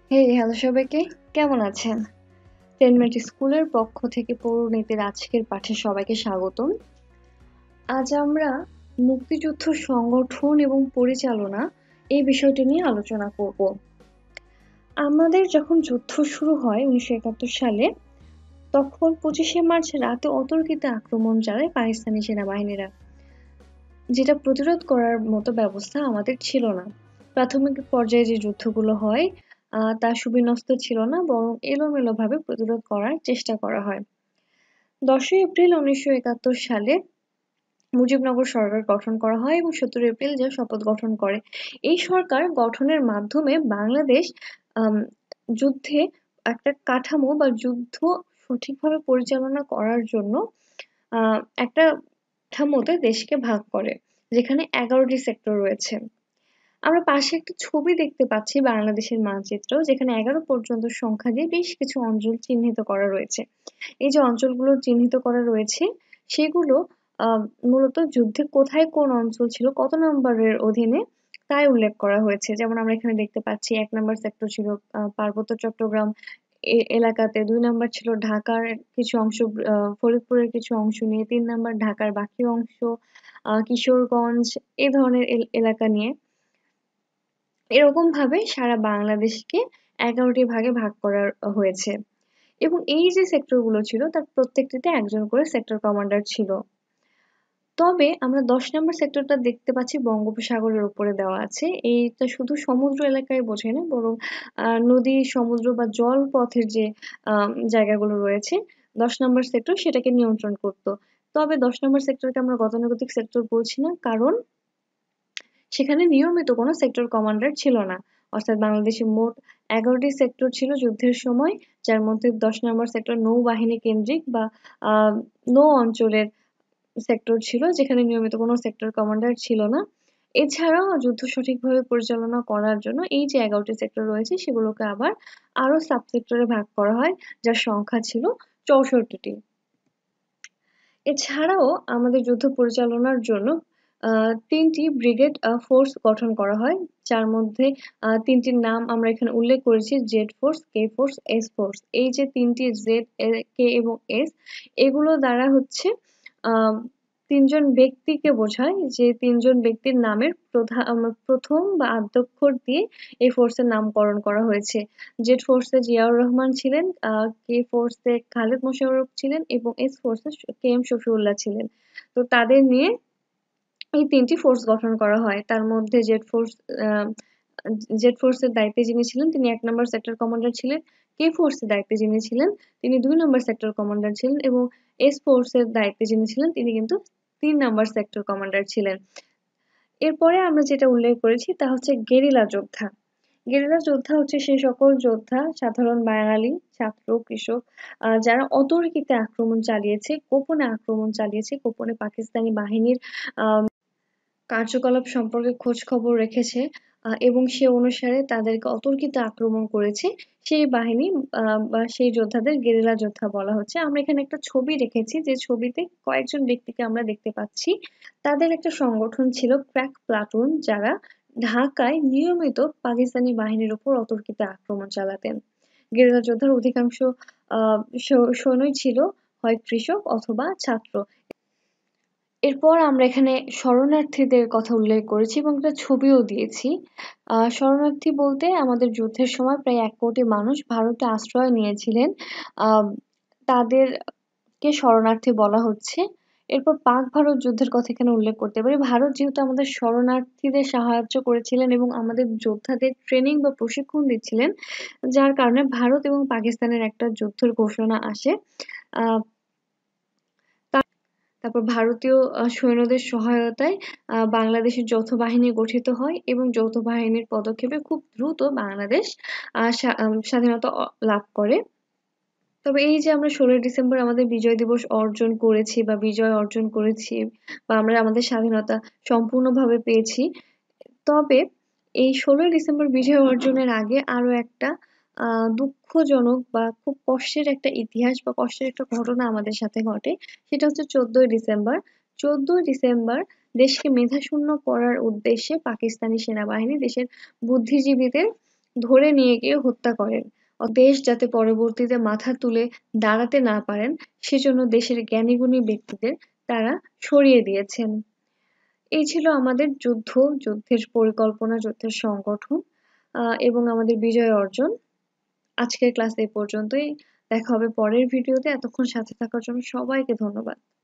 Hello সবাইকে, কেমন আছেন? 10 মিনিট স্কুলের পক্ষ থেকে পৌরনীতির আজকের পাঠে সবাইকে স্বাগতম। আজ আমরা মুক্তিযুদ্ধ সংগঠন এবং পরিচালনা এই বিষয়টি নিয়ে আলোচনা করব। আমাদের যখন যুদ্ধ শুরু হয় 1971 সালে, তখন 25শে মার্চ রাতে অতর্কিত আক্রমণ চালায় পাকিস্তানি সেনাবাহিনীরা, যেটা প্রতিরোধ করার মতো ব্যবস্থা আমাদের ছিল না। প্রাথমিক পর্যায়ে যে যুদ্ধগুলো হয় তা সুবিন্যস্ত ছিল না, বরং এলোমেলোভাবে প্রতিরোধ করার চেষ্টা করা হয়। 10ই এপ্রিল 1971 সালে মুজিবনগর সরকার গঠন করা হয় এবং 17 এপ্রিল যা শপথ গ্রহণ করে। এই সরকার গঠনের মাধ্যমে বাংলাদেশ যুদ্ধে একটা কাঠামো বা যুদ্ধ সঠিকভাবে পরিচালনা করার জন্য একটা কাঠামোতে দেশকে ভাগ করে, যেখানে 11টি সেক্টর রয়েছে। আমরা পাশে একটা ছবি দেখতে পাচ্ছি বাংলাদেশের মানচিত্র, যেখানে 11 পর্যন্ত সংখ্যা দিয়ে বেশ কিছু অঞ্চল চিহ্নিত করা রয়েছে। এই যে অঞ্চলগুলো চিহ্নিত করা রয়েছে, সেগুলো মূলত যুদ্ধে কোথায় কোন অঞ্চল ছিল, কত নম্বরের অধীনে, তাই উল্লেখ করা হয়েছে। যেমন আমরা এখানে দেখতে পাচ্ছি 1 নম্বর সেক্টর ছিল পার্বত্য চট্টগ্রাম এলাকাতে, 2 নম্বর ছিল ঢাকার কিছু অংশ, ফরিদপুরের কিছু অংশ নিয়ে, 3 নম্বর ঢাকার বাকি অংশ, কিশোরগঞ্জ, এই ধরনের এলাকা নিয়ে। এরকম ভাবে সারা বাংলাদেশকে 11টি ভাগে ভাগ করা হয়েছে এবং এই যে সেক্টরগুলো ছিল তার প্রত্যেকটিতে একজন করে সেক্টর কমান্ডার ছিল। তবে আমরা 10 নম্বর সেক্টরটা দেখতে পাচ্ছি বঙ্গোপসাগরের উপরে দেওয়া আছে। এইটা শুধু সমুদ্র এলাকায় বোঝায় না, বরং নদী, সমুদ্র বা জলপথের যে জায়গাগুলো রয়েছে, 10 নম্বর সেক্টর সেটাকে নিয়ন্ত্রণ করত। তবে 10 নম্বর সেক্টরকে আমরা গতানুগতিক সেক্টর বলছি না, কারণ সেখানে নিয়মিত কোনো সেক্টর কমান্ডার ছিল না। অর্থাৎ বাংলাদেশে মোট 11টি সেক্টর ছিল যুদ্ধের সময়, যার মধ্যে 10 নম্বর সেক্টর নৌবাহিনী কেন্দ্রিক বা নৌ অঞ্চলের সেক্টর ছিল, যেখানে নিয়মিত কোনো সেক্টর কমান্ডার ছিল না। এছাড়াও যুদ্ধ সঠিকভাবে পরিচালনা করার জন্য এই যে 11টি সেক্টর রয়েছে, সেগুলোকে আবার আরো সাব সেক্টরে ভাগ করা হয়, যার সংখ্যা ছিল 64টি। এছাড়াও আমাদের যুদ্ধ পরিচালনার জন্য 3টি ব্রিগেড ফোর্স গঠন করা হয়, যার মধ্যে 3টির নাম আমরা এখানে উল্লেখ করেছি: Z force, K force, S force. এই যে 3টি জেড, কে এবং এস, এগুলো দ্বারা হচ্ছে 3জন ব্যক্তিকে বোঝায়, যে 3জন ব্যক্তির নামের প্রথম বা আদ্যক্ষর দিয়ে এই ফোর্সের নামকরণ করা হয়েছে। জেড ফোর্সে জিয়াউর রহমান ছিলেন, কে ফোর্সে খালেদ মোশাররফ ছিলেন এবং এস ফোর্সে কে এম শফিউল্লাহ ছিলেন। তো তাদের নিয়ে এই 3টি ফোর্স গঠন করা হয়। তার মধ্যে জেড ফোর্সের দায়িত্বে যিনি ছিলেন তিনি 1 নম্বর সেক্টর কমান্ডার ছিলেন। কে ফোর্সের দায়িত্বে যিনি ছিলেন তিনি 2 নম্বর সেক্টর কমান্ডার ছিলেন এবং এস ফোর্সের দায়িত্বে যিনি ছিলেন তিনি কিন্তু 3 নম্বর সেক্টর কমান্ডার ছিলেন। এরপরে আমরা যেটা উল্লেখ করেছি তা হচ্ছে গেরিলা যোদ্ধা। গেরিলা যোদ্ধা হচ্ছে সেই সকল যোদ্ধা, সাধারণ বাঙালি, ছাত্র, কৃষক, যারা অতর্কিতে আক্রমণ চালিয়েছে, গোপনে আক্রমণ চালিয়েছে, গোপনে পাকিস্তানি বাহিনীর কার্যকলাপ সম্পর্কে খোঁজ খবর রেখেছে এবং সে অনুসারে তাদেরকে অতর্কিত আক্রমণ করেছে, সেই বাহিনী বা সেই যোদ্ধাদের গেরিলা যোদ্ধা বলা হচ্ছে। আমরা এখানে একটা ছবি রেখেছি, যে ছবিতে কয়েকজন ব্যক্তিকে আমরা দেখতে পাচ্ছি। তাদের একটা সংগঠন ছিল ক্র্যাক প্লাটুন, যারা ঢাকায় নিয়মিত পাকিস্তানি বাহিনীর উপর অতর্কিত আক্রমণ চালাতেন। গেরিলা যোদ্ধার অধিকাংশ সৈন্যই ছিল হয় কৃষক অথবা ছাত্র। এরপর আমরা এখানে শরণার্থীদের কথা উল্লেখ করেছি এবং একটা ছবিও দিয়েছি। শরণার্থী বলতে আমাদের যুদ্ধের সময় প্রায় 1 কোটি মানুষ ভারতে আশ্রয় নিয়েছিলেন। তাদেরকে শরণার্থী বলা হচ্ছে। এরপর পাক ভারত যুদ্ধের কথা এখানে উল্লেখ করতে পারি। ভারত যেহেতু আমাদের শরণার্থীদের সাহায্য করেছিলেন এবং আমাদের যোদ্ধাদের ট্রেনিং বা প্রশিক্ষণ দিচ্ছিলেন, যার কারণে ভারত এবং পাকিস্তানের একটা যুদ্ধের ঘোষণা আসে। তারপর ভারতীয় সৈন্যদের সহায়তায় বাংলাদেশের যৌথ বাহিনী গঠিত হয় এবং যৌথ বাহিনীর পদক্ষেপে খুব দ্রুত বাংলাদেশ স্বাধীনতা লাভ করে। তবে এই যে আমরা 16 ডিসেম্বর আমাদের বিজয় দিবস অর্জন করেছি বা বিজয় অর্জন করেছি বা আমরা আমাদের স্বাধীনতা সম্পূর্ণভাবে পেয়েছি, তবে এই 16 ডিসেম্বর বিজয় অর্জনের আগে আরো একটা দুঃখজনক বা খুব কষ্টের একটা ইতিহাস বা কষ্টের একটা ঘটনা আমাদের সাথে ঘটে। সেটা হচ্ছে 14 ডিসেম্বর। 14 ডিসেম্বর দেশকে মেধাশূন্য করার উদ্দেশ্যে পাকিস্তানি সেনাবাহিনী দেশের বুদ্ধিজীবীদের ধরে নিয়ে গিয়ে হত্যা করেন। দেশ যাতে পরবর্তীতে মাথা তুলে দাঁড়াতে না পারেন সেজন্য দেশের জ্ঞানীগুণী ব্যক্তিদের তারা সরিয়ে দিয়েছেন। এই ছিল আমাদের যুদ্ধের পরিকল্পনা, যুদ্ধের সংগঠন এবং আমাদের বিজয় অর্জন। আজকের ক্লাস এই পর্যন্তই। দেখা হবে পরের ভিডিওতে। এতক্ষণ সাথে থাকার জন্য সবাইকে ধন্যবাদ।